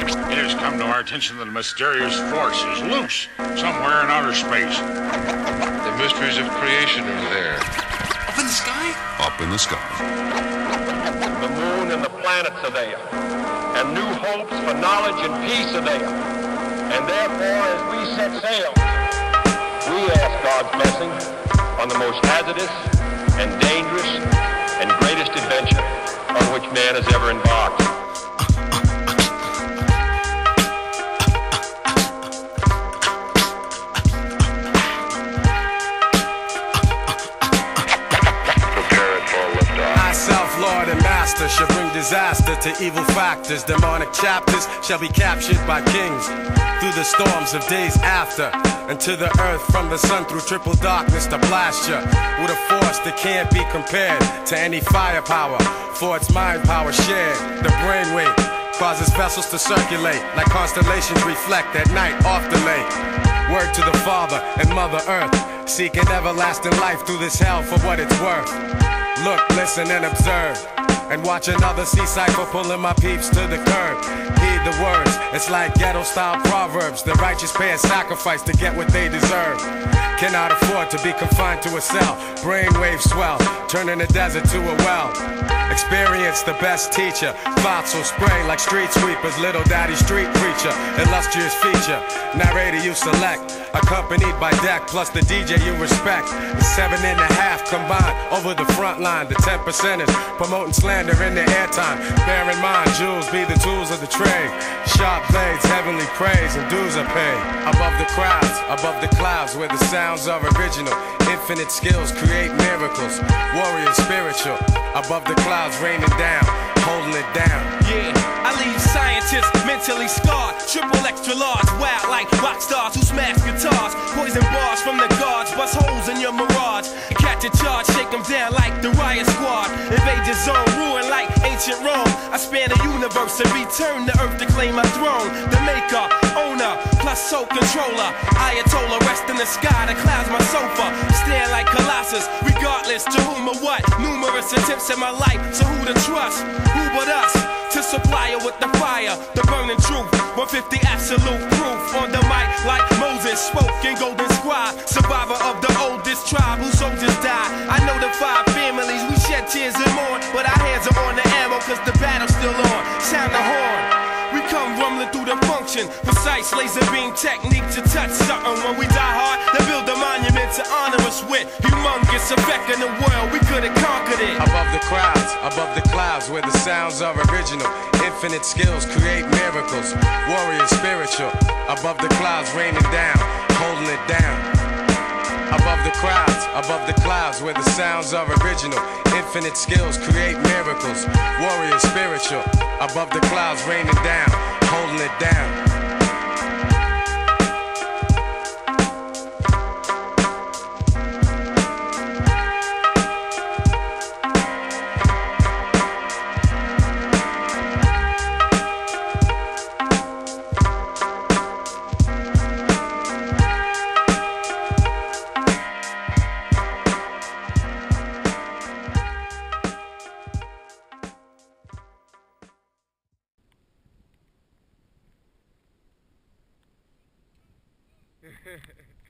It has come to our attention that a mysterious force is loose somewhere in outer space. The mysteries of creation are there. Up in the sky? Up in the sky. The moon and the planets are there, and new hopes for knowledge and peace are there. And therefore, as we set sail, we ask God's blessing on the most hazardous and dangerous and greatest adventure on which man has ever embarked. Lord and master shall bring disaster to evil factors. Demonic chapters shall be captured by kings through the storms of days after, and to the earth from the sun through triple darkness to blast ya with a force that can't be compared to any firepower, for its mind power shared. The brainwave causes vessels to circulate like constellations reflect at night off the lake. Word to the Father and Mother Earth, seeking everlasting life through this hell for what it's worth. Look, listen, and observe, and watch another sea cypher pulling my peeps to the curb. Heed the words, it's like ghetto-style proverbs. The righteous pay a sacrifice to get what they deserve. Cannot afford to be confined to a cell. Brainwave swell, turning the desert to a well. Experience the best teacher. Thoughts will spray like street sweepers. Little daddy street preacher, illustrious feature. Narrator you select, accompanied by deck plus the DJ you respect. The 7.5 combined over the front line. The 10%ers promoting slander in their airtime. Bear in mind, jewels be the tools of the trade. Sharp blades, heavenly praise, and dues are paid. Above the crowds, above the clouds, where the sounds are original. Infinite skills create miracles. Warrior spiritual. Above the clouds raining down, holding it down. Yeah, I leave scientists mentally scarred. Triple extra large, wild like rock stars who smash guitars. Poison bars from the guards, bust holes in your mirage. Catch a charge, shake them down like the riot squad. Invade your zone, ruin like ancient Rome. I span the universe and return to earth to claim my throne. The maker, owner, plus soul controller. Ayatollah, rest in the sky, the clouds my sofa. Stand like Colossus, regardless to whom or what. Numerous attempts in my life, so who to trust? Who but us? To supply her with the fire, the burning truth. 150 absolute proof on the mic like Moses spoke in Golden Scribe. Survivor of the oldest tribe whose soldiers died. I know the 5 families, we shed tears and mourn, but our hands are on the ammo cause the battle's still on. Sound the horn. We come rumbling through the function. Precise laser beam technique to touch something. When we die hard, they build a monument to honor us with. Humongous effect in the world, we could have conquered it. Above the crowds, above the clouds, where the sounds are original. Infinite skills create miracles. Warrior spiritual. Above the clouds raining down, holding it down. Above the crowds, above the clouds, where the sounds are original. Infinite skills create miracles. Warrior spiritual. Above the clouds raining down, holding it down. Hehehe